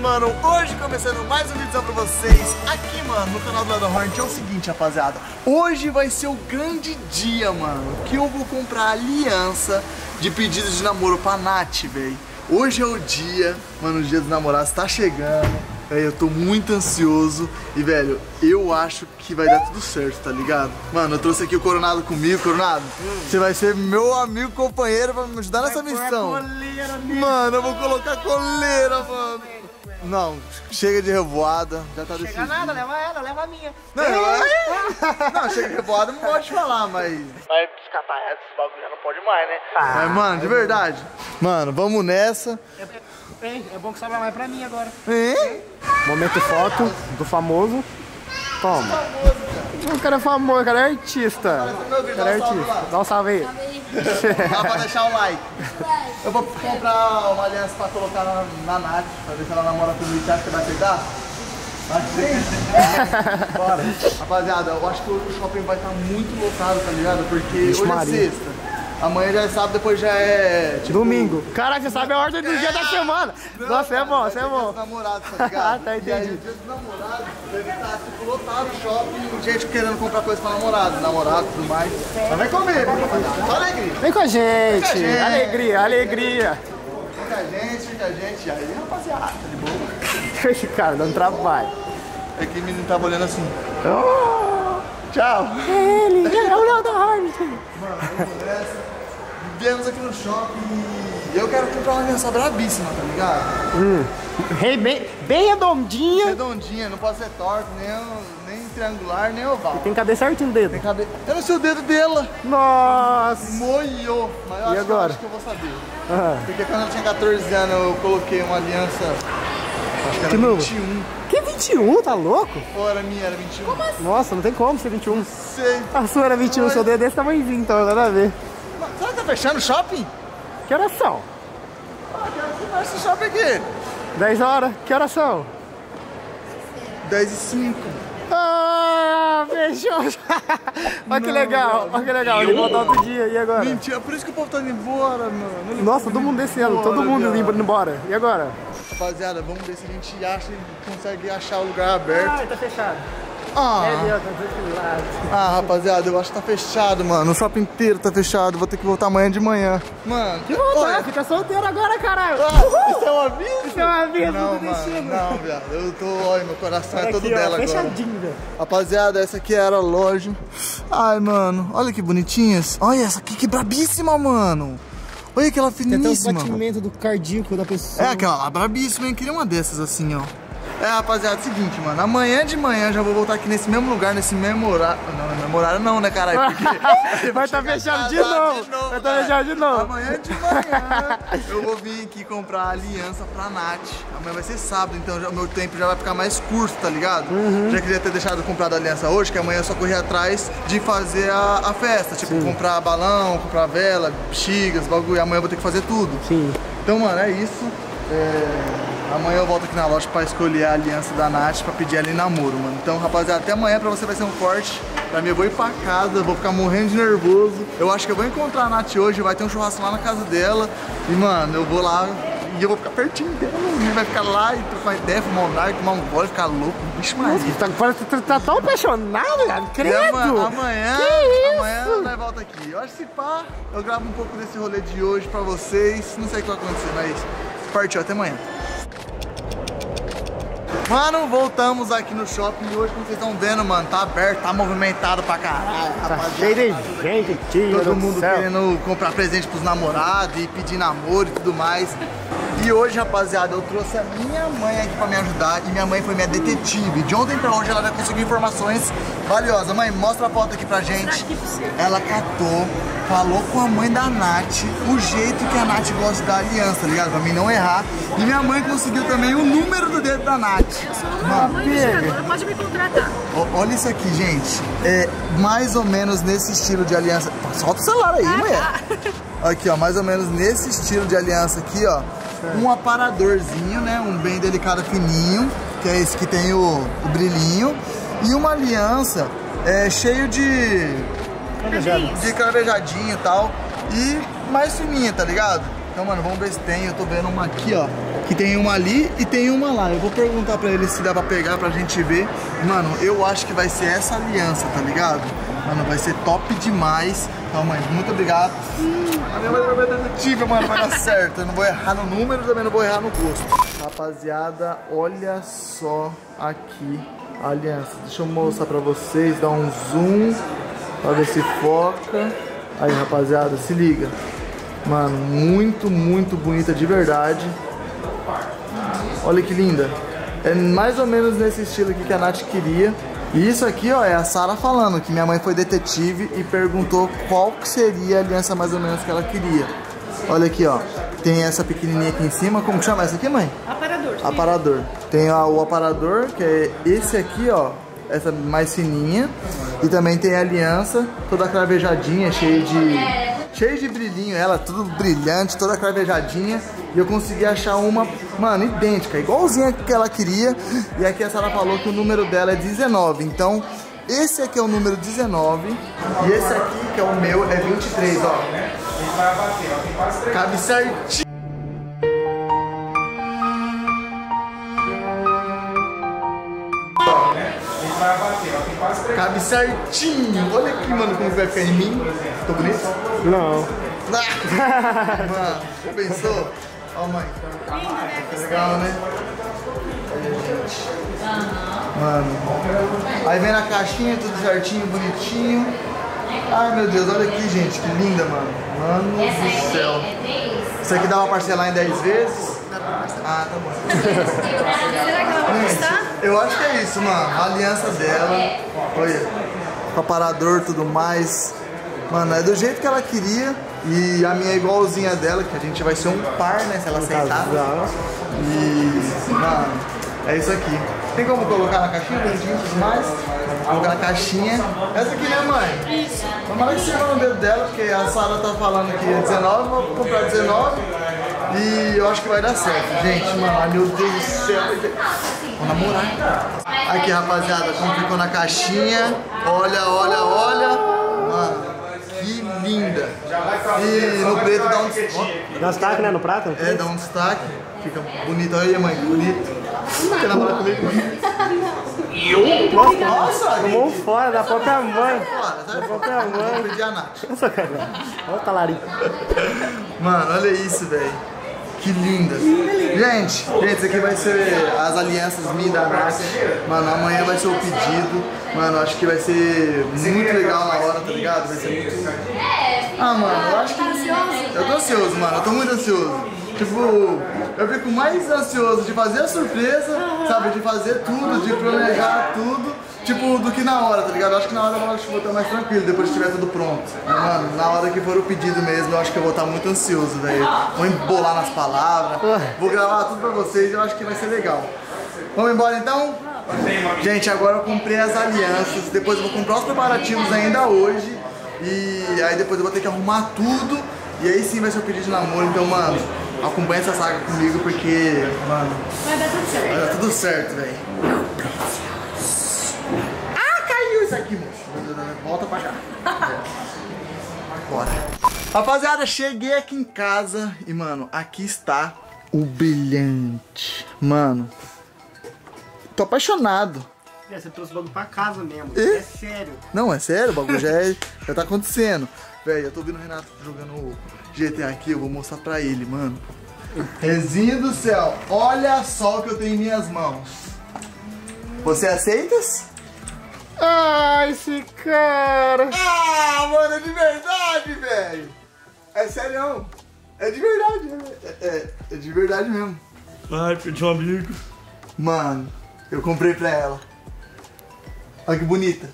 mano, hoje começando mais um vídeo pra vocês aqui, mano, no canal do Leandro Hornet. É o seguinte, rapaziada, hoje vai ser o grande dia, mano, que eu vou comprar aliança de pedido de namoro pra Nath, velho. Hoje é o dia, mano, o dia dos namorados tá chegando. Eu tô muito ansioso e, velho, eu acho que vai dar tudo certo, tá ligado? Mano, eu trouxe aqui o Coronado comigo. Coronado, você vai ser meu amigo, companheiro pra me ajudar nessa missão. Mano, eu vou colocar coleira, mano. Não, chega de revoada, já tá decidido. Chega nada, leva ela, leva a minha. Não, chega de revoada, não pode falar, mas... Mas escapar esse bagulho já não pode mais, né? Mas, mano, de verdade. Mano, vamos nessa. É bom que sobra mais pra mim agora. Momento foto do famoso. Toma. O cara é famoso, o cara é artista. O cara é artista. Dá um salve aí. Dá pra deixar o like. Eu vou comprar uma aliança pra colocar na Nath, pra ver se ela namora comigo. Você acha que vai aceitar? Acho que sim. Bora. Rapaziada, eu acho que o shopping vai estar muito lotado, tá ligado? Porque hoje é sexta. Amanhã já é sábado, depois já é tipo... domingo. Caraca, você sabe a ordem do dia da semana. Nossa, é bom, você é bom. Dia dos namorados, tá ligado? Tá, entendi. E aí, dia dos namorados, deve estar tipo lotado o shopping, gente querendo comprar coisa pra namorado e tudo mais. Mas vem comigo, só alegria. Vem com a gente. Vem com a gente. Alegria, alegria. Vem com a gente. E aí, rapaziada, de boa. Esse cara dando trabalho. É que o menino tava olhando assim. Oh, tchau. ele é o Leandro Hornet. Mano, vamos nessa. Viemos aqui no shopping e eu quero comprar uma aliança brabíssima, tá ligado? Bem redondinha. Redondinha, não pode ser torta, nem triangular, nem oval. Tem que caber certinho o dedo. Tem que caber... Eu não sei o dedo dela. Nossa. Moiou. Mas eu E agora? acho que eu vou saber. Porque quando eu tinha 14 anos eu coloquei uma aliança, acho que era 21. Que 21? Tá louco? Ou era minha, era 21? Como assim? Nossa, não tem como ser 21. Sei. A sua era 21, seu dedo é desse tamanhozinho, então nada a ver. Será que tá fechando o shopping? Que horas são? Quero comprar esse shopping aqui. 10 horas? Que horas são? 10h05. Ah, fechou. Olha que legal, olha que legal. Ele voltou outro dia, e agora? Mentira, por isso que o povo tá indo embora, mano. Nossa, todo mundo descendo, todo mundo indo embora. E agora? Rapaziada, vamos ver se a gente acha e consegue achar o lugar aberto. Ah, tá fechado. Rapaziada, eu acho que tá fechado, mano. O shopping inteiro tá fechado. Vou ter que voltar amanhã de manhã. Mano, que voltar, fica solteiro agora, caralho. Isso é um aviso? Isso é um aviso não, do mano, destino. não, viado. Eu tô, olha, meu coração é todo aqui, dela ó, agora. fechadinho, velho. Rapaziada, essa aqui era a loja. Ai, mano, olha que bonitinhas. Olha essa aqui, que brabíssima, mano. Olha aquela finíssima. Tem até o batimento do cardíaco da pessoa. É aquela lá, brabíssima, hein? Queria uma dessas assim, ó. Rapaziada, é o seguinte, mano. Amanhã de manhã já vou voltar aqui nesse mesmo lugar, nesse mesmo horário. Não, no mesmo horário não, né, caralho? Porque vai estar fechado de novo. Vai estar fechado de novo. Amanhã de manhã eu vou vir aqui comprar aliança pra Nath. Amanhã vai ser sábado, então o meu tempo já vai ficar mais curto, tá ligado? Já queria ter deixado comprado a aliança hoje, que amanhã eu só corri atrás de fazer a festa. Tipo, comprar balão, comprar vela, bexigas, bagulho. Amanhã eu vou ter que fazer tudo. Sim. Então, mano, é isso. Amanhã eu volto aqui na loja pra escolher a aliança da Nath pra pedir ela em namoro, mano. Então, rapaziada, até amanhã pra você vai ser um corte. Pra mim eu vou ir pra casa, vou ficar morrendo de nervoso. Eu acho que eu vou encontrar a Nath hoje, vai ter um churrasco lá na casa dela. E, mano, eu vou lá e eu vou ficar pertinho dela. A gente vai ficar lá e trocar ideia, fumar um dark, tomar um gole, ficar louco. Bicho, Maria. Tá tão apaixonado, cara. Credo. Amanhã nós volta aqui. Eu acho que se pá, eu gravo um pouco desse rolê de hoje pra vocês. Não sei o que vai acontecer, mas partiu, até amanhã. Mano, voltamos aqui no shopping e hoje, como vocês estão vendo, mano, tá aberto, tá movimentado pra caralho, tá cheio de gente, tio. Todo mundo querendo comprar presente pros namorados e pedir namoro e tudo mais. E hoje, rapaziada, eu trouxe a minha mãe aqui pra me ajudar e minha mãe foi minha detetive. De ontem pra hoje ela já conseguiu informações valiosas. Mãe, mostra a foto aqui pra gente. Ela catou, falou com a mãe da Nath o jeito que a Nath gosta da aliança, tá ligado? Pra mim não errar. E minha mãe conseguiu também o número do dedo da Nath. Eu sou uma mãe investigadora, pode me contratar. Olha isso aqui, gente. É mais ou menos nesse estilo de aliança. Solta o celular aí, mulher. Aqui, ó, mais ou menos nesse estilo de aliança aqui, ó. Um aparadorzinho, né? Um bem delicado fininho, que é esse que tem o brilhinho. E uma aliança cheio de cravejadinho e tal. E mais fininha, tá ligado? Então, mano, vamos ver se tem. Eu tô vendo uma aqui, ó. Que tem uma ali e tem uma lá. Eu vou perguntar pra ele se dá pra pegar pra gente ver. Mano, eu acho que vai ser essa aliança, tá ligado? Mano, vai ser top demais. Então, mãe, muito obrigado. A minha mãe vai dar detetive, mano, vai dar certo. Eu não vou errar no número, também não vou errar no gosto. Rapaziada, olha só aqui a aliança. Deixa eu mostrar pra vocês, dar um zoom pra ver se foca. Aí, rapaziada, se liga. Mano, muito, muito bonita de verdade. Olha que linda. É mais ou menos nesse estilo aqui que a Nath queria. E isso aqui, ó, é a Sara falando que minha mãe foi detetive e perguntou qual que seria a aliança mais ou menos que ela queria. Olha aqui, ó. Tem essa pequenininha aqui em cima. Como que chama essa aqui, mãe? Aparador. Aparador. Tem o aparador, que é esse aqui, ó. Essa mais fininha. E também tem a aliança, toda cravejadinha, cheia de brilhinho. Ela tudo brilhante, toda cravejadinha. E eu consegui achar uma, mano, idêntica, igualzinha que ela queria. E aqui a Sara falou que o número dela é 19. Então, esse aqui é o número 19. E esse aqui, que é o meu, é 23, ó. Cabe certinho. Cabe certinho. Olha aqui, mano, como vai ficar em mim. Tô bonito? Não. Mano, já pensou? Ó, mãe. Tá legal, né? Mano. Aí vem na caixinha, tudo certinho, bonitinho. Ai, meu Deus, olha aqui, gente. Que linda, mano. Mano do céu. Isso aqui dá pra parcelar em 10 vezes? Ah, tá bom. Será que ela vai gostar? Eu acho que é isso, mano. A aliança dela. Olha. Com aparador e tudo mais. Mano, é do jeito que ela queria. E a minha é igualzinha dela, que a gente vai ser um par, né? Se ela aceitar. E, mano, é isso aqui. Tem como colocar na caixinha, bonitinho e tudo mais? Colocar na caixinha. Essa aqui, né, mãe? Isso. Tomara que sirva no dedo dela, porque a Sara tá falando que é 19, vou comprar 19. E eu acho que vai dar certo. Gente, mano, ai, meu Deus do céu. Vou namorar. Aqui, rapaziada, como ficou na caixinha. Olha, olha, olha. Mano. Que linda! E no preto dá um destaque. Dá um destaque, né? No prato? É, dá um destaque. Fica bonito. Olha aí, mãe, bonito. Quer namorar comigo, mãe? Nossa! Tomou fora da própria mãe. Da própria mãe. Vou pedir a Nath. Olha o talarico. Mano, olha isso, velho. Que linda. Gente, isso aqui vai ser as alianças minhas da Nath. Mano, amanhã vai ser o pedido. Mano, acho que vai ser muito legal na hora, tá ligado? Vai ser muito... Ah, mano, eu acho que... Eu tô ansioso, mano. Eu tô muito ansioso. Tipo, eu fico mais ansioso de fazer a surpresa, sabe? De fazer tudo, de planejar tudo. Tipo, do que na hora, tá ligado? Eu acho que na hora eu acho que vou estar mais tranquilo, depois que estiver tudo pronto. Mano, na hora que for o pedido mesmo, eu acho que eu vou estar muito ansioso, velho. Vou embolar nas palavras, vou gravar tudo pra vocês e eu acho que vai ser legal. Vamos embora então? Gente, agora eu comprei as alianças, depois eu vou comprar os preparativos ainda hoje. E aí depois eu vou ter que arrumar tudo. E aí sim vai ser o pedido de namoro, então, mano, acompanha essa saga comigo porque, mano, Vai dar tudo certo. vai dar tudo certo, velho. Isso aqui, moço. Volta pra cá. Bora. Rapaziada, cheguei aqui em casa e, mano, aqui está o brilhante. Mano, tô apaixonado. Você trouxe o bagulho pra casa mesmo. E? É sério. Não, é sério, o bagulho já tá acontecendo. Velho, eu tô vendo o Renato jogando GTA aqui, eu vou mostrar pra ele, mano. Rezinho do céu, olha só o que eu tenho em minhas mãos. Você aceitas? Ah, esse cara. Ah, mano, é de verdade, velho. É sério, não. É de verdade, é de verdade mesmo. Ai, perdi um amigo. Mano, eu comprei pra ela. Olha que bonita.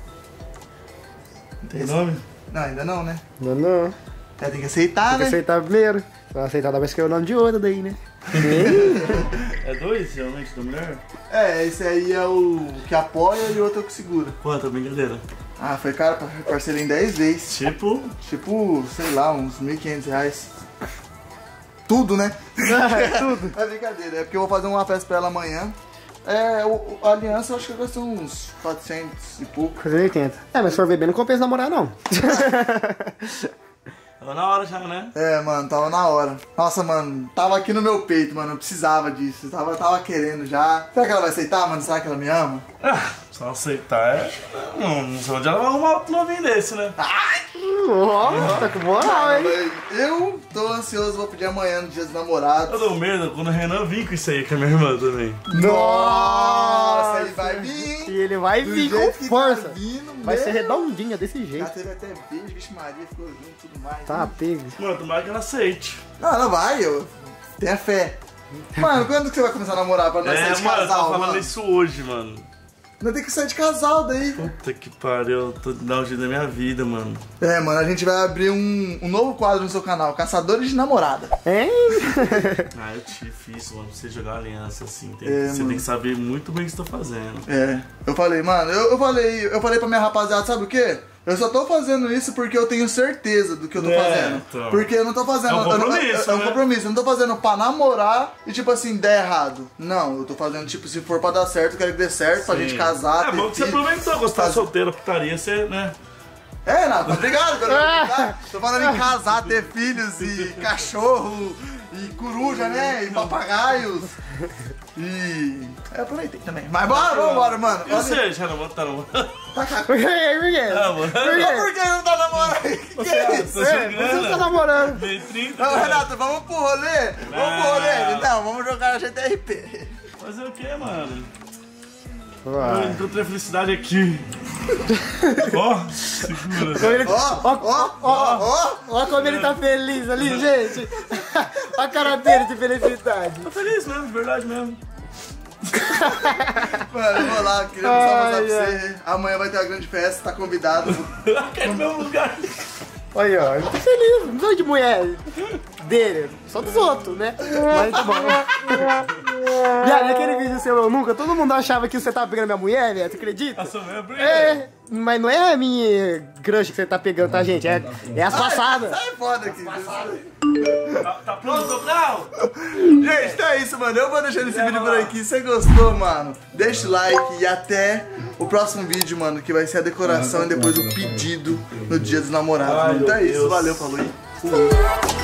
Tem nome? Não, ainda não, né? Não, não. Ela tem que aceitar, Tem que né? aceitar primeiro. Se não aceitar, talvez que é o nome de outra daí, né? É dois, realmente, da mulher? É, esse aí é o que apoia e o outro é o que segura. Quanto, brincadeira? Ah, foi caro, parcelei em 10 vezes. Tipo, Tipo, sei lá, uns R$1.500. Tudo, né? Tudo. É brincadeira, é porque eu vou fazer uma festa pra ela amanhã. É, a aliança eu acho que vai ser uns 400 e pouco. Coisa de 80. É, mas se for ver bem, não compensa namorar, não. Tava na hora já, né? É, mano, tava na hora. Nossa, mano, tava aqui no meu peito, mano. Eu precisava disso. Eu tava querendo já. Será que ela vai aceitar, mano? Será que ela me ama? Ah, só aceitar é. Não sei onde ela vai arrumar outro novinho desse, né? Ó, tá com moral, hein? Eu tô ansioso, vou pedir amanhã no dia dos namorados. Eu dou medo quando o Renan vir com isso aí, com a minha irmã também. Nossa, ele vai vir. E ele vai Do vir com jeito que força. tá vindo, Vai ser meu. redondinha desse Já jeito. teve até beijo, vixe Maria, ficou junto e tudo mais. Tá, né? pego. Mano, tomara que ela aceite. Não, ela vai, eu tenha fé. Mano, quando que você vai começar a namorar pra nós sair de mano, eu casal, tava falando mano? isso hoje, mano. Nós temos que sair de casal daí. Puta que pariu, eu tô dando um jeito da minha vida, mano. É, mano, a gente vai abrir um novo quadro no seu canal, Caçadores de Namorada. Hein? Ah, é difícil, mano, você jogar uma aliança assim. Você mano. tem que saber muito bem o que você tá fazendo. É, eu falei, mano, eu falei pra minha rapaziada, sabe o quê? Eu só tô fazendo isso porque eu tenho certeza do que eu tô fazendo. Então. Porque eu não tô fazendo... É um compromisso, É um né? compromisso. Eu não tô fazendo pra namorar e, tipo assim, der errado. Não, eu tô fazendo, tipo, se for pra dar certo, eu quero que dê certo, pra gente casar, É bom que você filho. aproveitou, gostar solteira, putaria, você, né? É, Nath, obrigado pelo comentário. Tô falando em casar, ter filhos e cachorro e coruja, né? E papagaios. E... eu aproveitei também. Mas vambora, mano. E você, já não tá namorando? Por quê? Ah, mano. Por que não tá namorando? Que é isso? Você não tá namorando. Meio 30, Não, né? Renato, vamos pro rolê? Vamos pro rolê? Então, vamos jogar na GTRP. Fazer o que, mano? Vai. Entrou a felicidade aqui. Ó, segura. Como ele- Ó. Ó como ele tá feliz ali, gente. Olha a cara dele de felicidade. Tô feliz mesmo, de verdade mesmo. Mano, eu vou lá, queria só mostrar pra Ai, você. Amanhã vai ter uma grande festa, tá convidado. Quer no mesmo lugar. Olha, ó, ele tá feliz. Não sou de mulher dele, só dos outros, né? Mas tá bom. Viado, aquele vídeo seu, eu nunca, todo mundo achava que você tava pegando minha mulher, velho, tu acredita? Passou mesmo, É, mas não é a minha crush que você tá pegando, tá, gente? É as passadas. Sai foda aqui. Tá pronto o seu carro? Gente, então é isso, mano. Eu vou deixando esse vídeo por aqui. Se você gostou, mano, deixa o like e até o próximo vídeo, mano, que vai ser a decoração e depois o pedido no dia dos namorados. Ai, Então é meu isso, Deus. valeu, falou aí. Fui.